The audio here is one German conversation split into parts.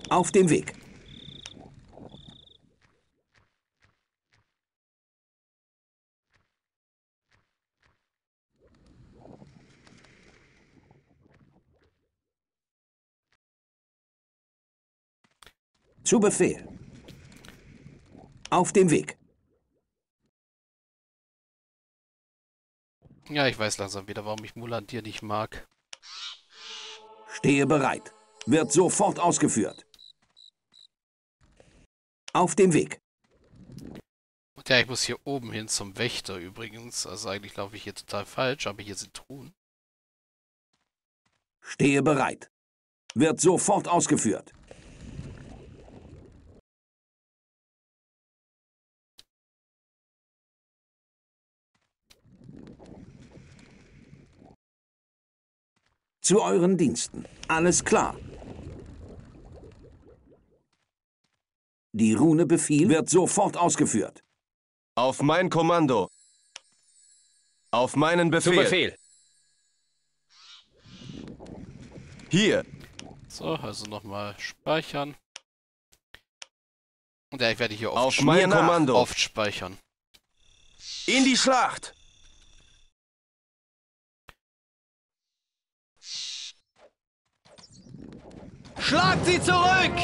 Auf dem Weg. Zu Befehl. Auf dem Weg. Ja, ich weiß langsam wieder, warum ich Mulan dir nicht mag. Stehe bereit. Wird sofort ausgeführt. Auf dem Weg. Und ja, ich muss hier oben hin zum Wächter übrigens. Also eigentlich laufe ich hier total falsch, aber hier sind Truhen. Stehe bereit. Wird sofort ausgeführt. Zu euren Diensten. Alles klar. Die Rune Befehl wird sofort ausgeführt. Auf mein Kommando. Auf meinen Befehl. Zu Befehl. Hier. So, also nochmal speichern. Und ja, ich werde hier Auf mein Kommando. oft speichern. In die Schlacht. Schlagt sie zurück!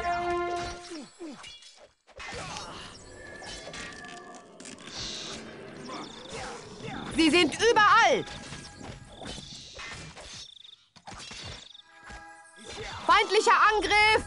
Sie sind überall! Feindlicher Angriff!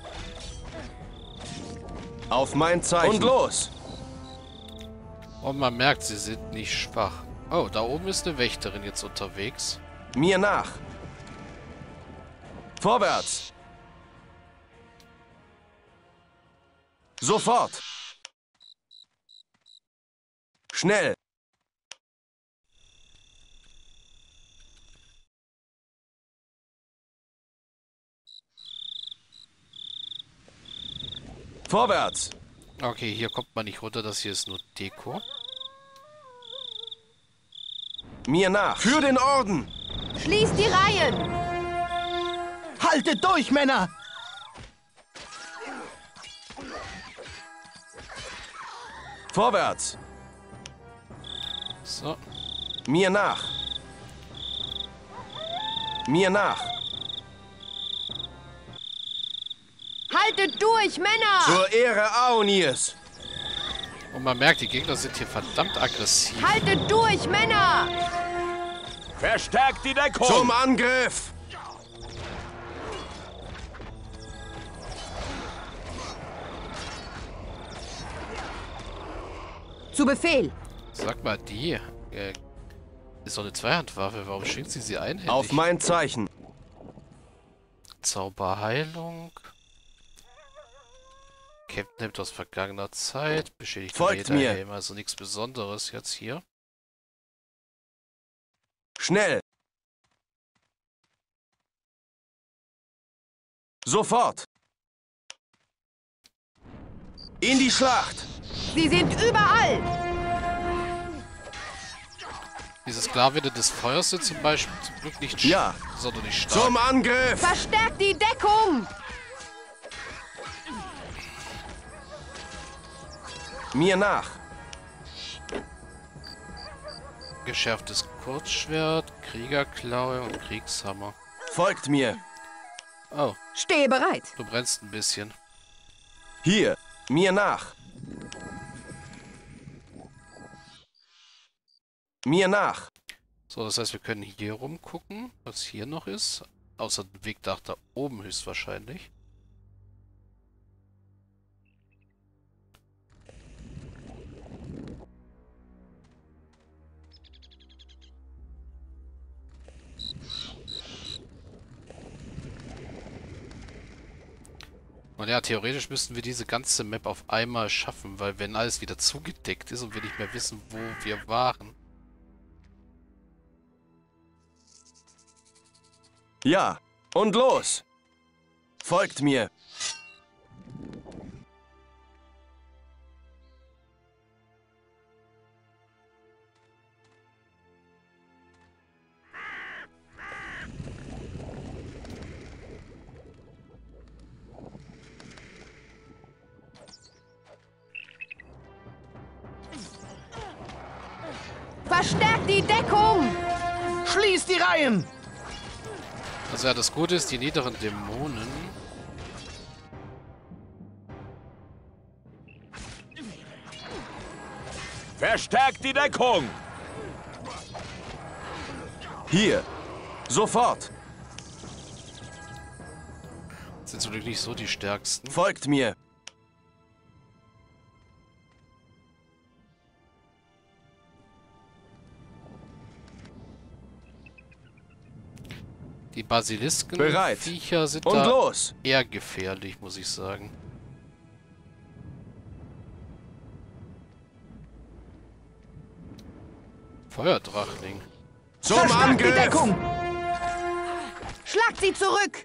Auf mein Zeichen. Und los! Und man merkt, sie sind nicht schwach. Oh, da oben ist eine Wächterin jetzt unterwegs. Mir nach. Vorwärts. Sofort. Schnell. Vorwärts. Okay, hier kommt man nicht runter, das hier ist nur Deko. Mir nach. Für den Orden. Schließt die Reihen! Haltet durch, Männer! Vorwärts. So, Mir nach. Mir nach. Haltet durch, Männer! Zur Ehre Aonirs. und man merkt, die Gegner sind hier verdammt aggressiv. Haltet durch, Männer! Verstärkt die Deckung. Zum Angriff. Zu Befehl! Sag mal, die ist doch eine Zweihandwaffe. Warum schwingt sie einhändig? Auf mein Zeichen. Zauberheilung. Captain nimmt aus vergangener Zeit. Beschädigt Folgt mir. Helm. Also nichts Besonderes jetzt hier. Schnell. Sofort. In die Schlacht. Sie sind überall! Diese Sklavinnen des Feuers sind zum Beispiel zum Glück nicht Ja. sonderlich stark. Zum Angriff. Verstärkt die Deckung! Mir nach. Geschärftes Kurzschwert, Kriegerklaue und Kriegshammer. Folgt mir. Oh, Stehe bereit! du brennst ein bisschen. Hier. Mir nach. Mir nach. So, das heißt, wir können hier rumgucken, was hier noch ist. Außer dem Weg nach da oben höchstwahrscheinlich. Und ja, theoretisch müssten wir diese ganze Map auf einmal schaffen, weil wenn alles wieder zugedeckt ist und wir nicht mehr wissen, wo wir waren. Ja. Und los. Folgt mir. Deckung! Schließt die Reihen! Also ja, das Gute ist, die niederen Dämonen... Verstärkt die Deckung! Hier. Sofort. sind zum Glück nicht so die stärksten. Folgt mir. Die Basilisken Bereit. Viecher sind Und da los. eher gefährlich, muss ich sagen. Feuerdrachling. Zum Verstärkt die Angriff. Deckung! Schlagt sie zurück!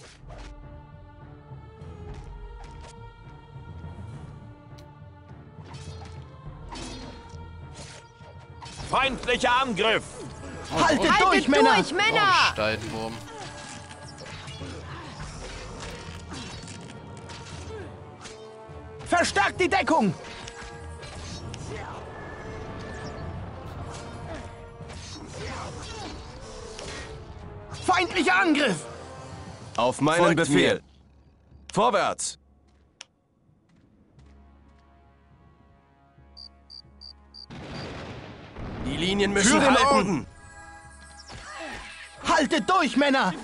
Feindlicher Angriff! Haltet durch, Haltet Männer! durch, Oh, Männer! ein Steinwurm. Verstärkt die Deckung! Feindlicher Angriff! Auf meinen Folgt Befehl. mir. Vorwärts. Die Linien müssen Für den halten. Orden. Haltet durch, Männer!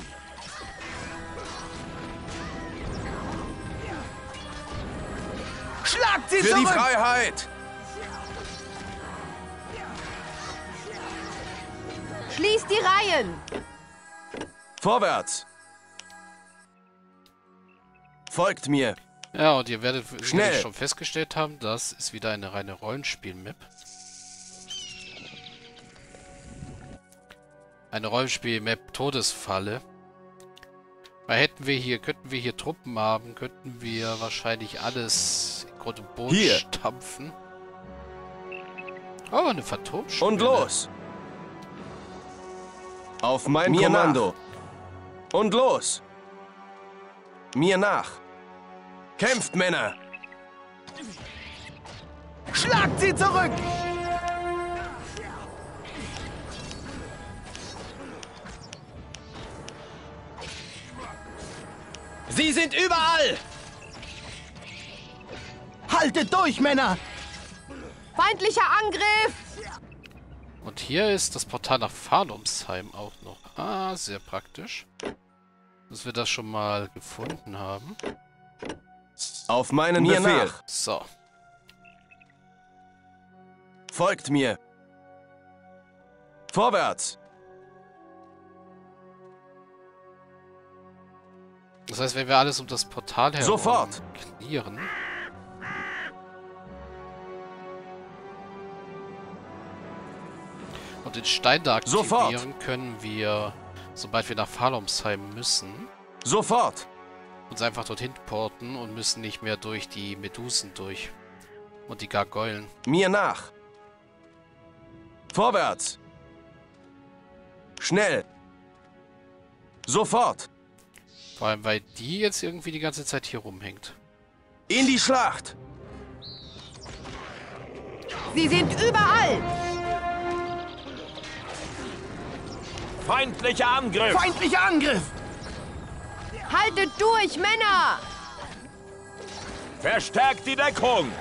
Schlagt sie Für die zurück! Freiheit. Schließt die Reihen! Vorwärts. Folgt mir. Ja, und ihr werdet Schnell. sicherlich schon festgestellt haben, das ist wieder eine reine Rollenspiel-Map. Eine Rollenspiel-Map Todesfalle. Weil könnten wir hier Truppen haben, könnten wir wahrscheinlich alles in Grund und Boden Hier. stampfen. Oh, eine Phantomspinne. Und los. Auf mein Mir Kommando. Und los. Mir nach. Kämpft, Männer. Schlagt sie zurück! Sie sind überall. Haltet durch, Männer! Feindlicher Angriff! Und hier ist das Portal nach Falumsheim auch noch. Ah, sehr praktisch. Dass wir das schon mal gefunden haben. Auf meinen Mir Befehl. nach. So. Folgt mir. Vorwärts. Das heißt, wenn wir alles um das Portal herum Sofort. clearen, und den Stein da Sofort. aktivieren, können wir, sobald wir nach Falumsheim müssen, Sofort. uns einfach dorthin porten und müssen nicht mehr durch die Medusen durch. Und die Gargoylen. Mir nach. Vorwärts. Schnell. Sofort. Vor allem, weil die jetzt irgendwie die ganze Zeit hier rumhängt. In die Schlacht. Sie sind überall! Feindlicher Angriff! Feindlicher Angriff! Haltet durch, Männer! Verstärkt die Deckung!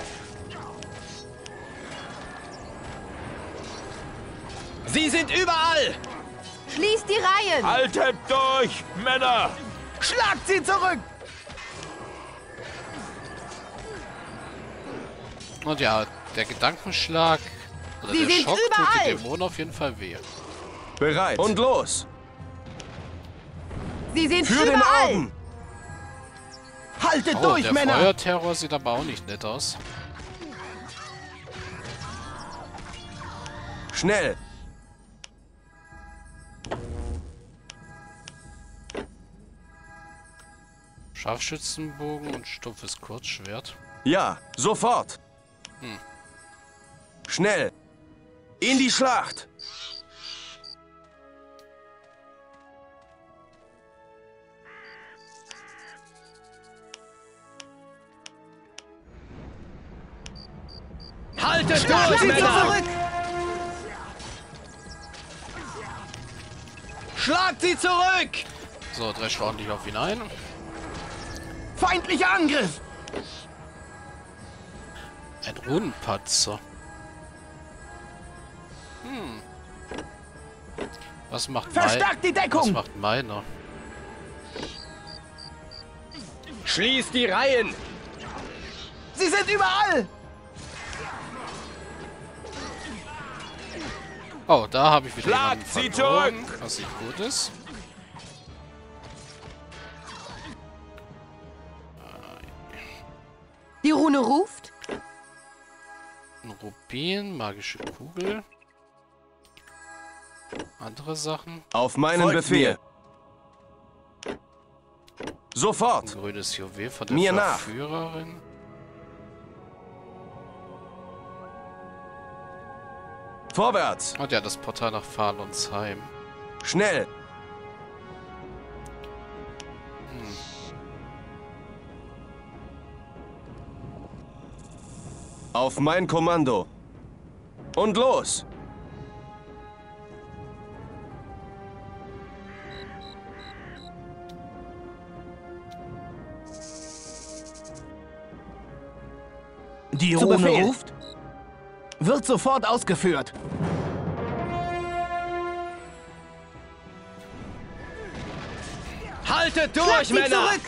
Sie sind überall. Schließt die Reihen! Haltet durch, Männer! Schlagt sie zurück! Und ja, der Gedankenschlag oder Sie der sind Schock tut überall. den Dämonen auf jeden Fall weh. Bereit. Und los. Sie sind Für den überall! Orden. Haltet Oh, durch, der Männer! Feuerterror sieht aber auch nicht nett aus. Schnell. Scharfschützenbogen und stumpfes Kurzschwert. Ja, sofort. Schnell. In die Schlacht. Haltet Schlagt durch, sie Männer. zurück! Schlagt sie zurück! So, drescht ordentlich auf ihn ein. Feindlicher Angriff! Ein Runenpatzer. Was macht Verstärkt die Deckung! Was macht meiner? Schließt die Reihen! Sie sind überall! Oh, da habe ich wieder Schlagt jemanden sie verloren, zurück! was nicht gut ist. Die Rune ruft. Ein Rubin, magische Kugel. Andere Sachen. Auf meinen Folgt Befehl. Ein Sofort! grünes Juwel von der Mir nach. Verführerin. Vorwärts! Und ja, das Portal nach Falonsheim. Schnell! Auf mein Kommando! Und los! Die Zu Rune Befehl. ruft. Wird sofort ausgeführt. Haltet Schlagt durch, sie Männer! zurück.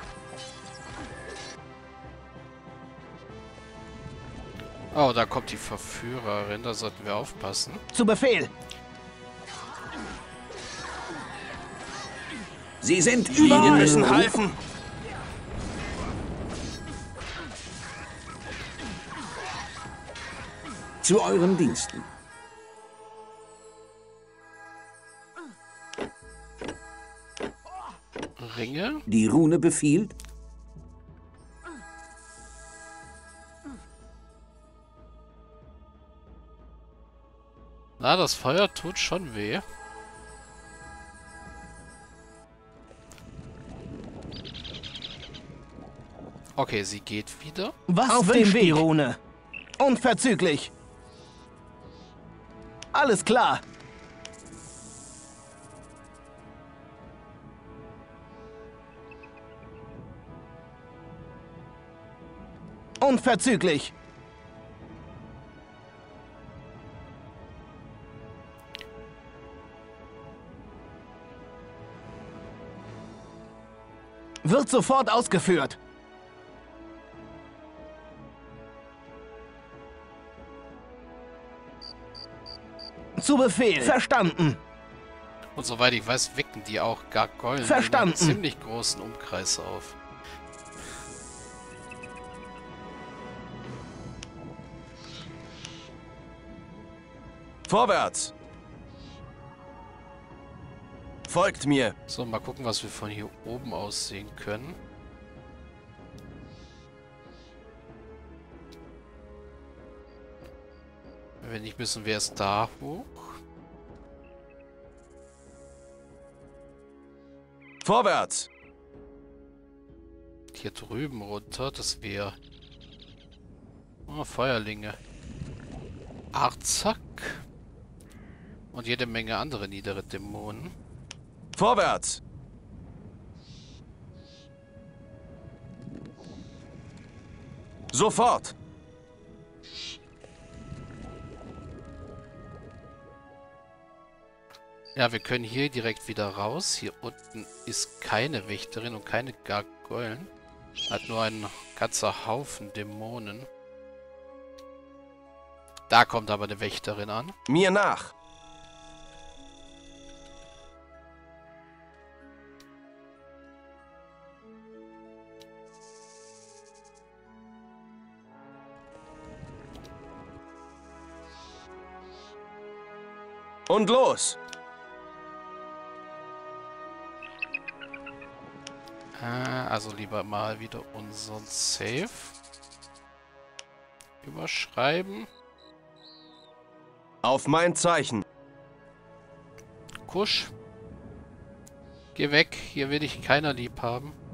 Oh, da kommt die Verführerin, da sollten wir aufpassen. Zu Befehl. Sie sind Linien überall. müssen halten! Zu euren Diensten. Ringe. Die Rune befiehlt. Na, das Feuer tut schon weh. Okay, sie geht wieder. Was Auf den wünscht die Weg. Rune? Unverzüglich. Alles klar. Unverzüglich. Wird sofort ausgeführt. Zu Befehl. Verstanden. Und soweit ich weiß, wecken die auch Gargoylen in Verstanden. einem ziemlich großen Umkreis auf. Vorwärts! Folgt mir! So, mal gucken, was wir von hier oben aus sehen können. Wenn nicht, müssen wir erst da hoch. Vorwärts! Hier drüben runter, das wäre... Oh, Feuerlinge. Arzak. Und jede Menge andere niedere Dämonen. Vorwärts! Sofort! Ja, wir können hier direkt wieder raus. Hier unten ist keine Wächterin und keine Gargoylen. Hat nur ein ganzer Haufen Dämonen. Da kommt aber eine Wächterin an. Mir nach! Und los! Also lieber mal wieder unseren Save überschreiben. Auf mein Zeichen! Kusch. Geh weg, hier will dich keiner lieb haben.